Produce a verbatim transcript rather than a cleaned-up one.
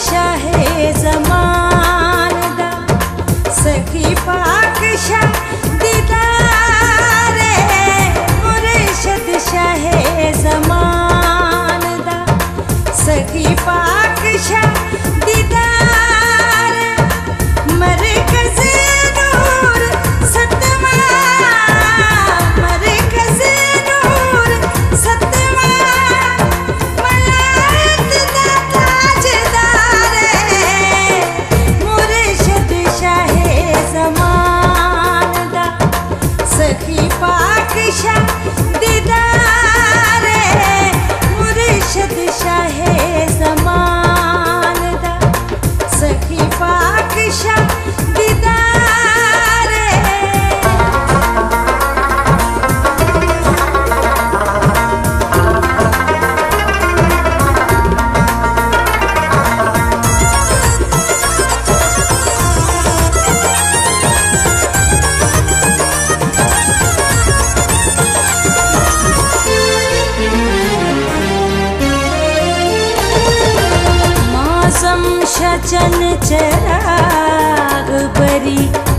शाहे ज़मान दा सखी पाक शाह दीदारे मुर्शद शाहे ज़मान दा सखी पाक शाह दीदारे मरकज़ नूर सतमा मरकज़ नूर सतमा मलात दा ताजदारे मुर्शद शाहे ज़मान दा सखी पाक शाह दीदारे मुर्शद शाहे ज़मान दा सखी पाक शाह दीदारे। मौसम शचन चराग बरी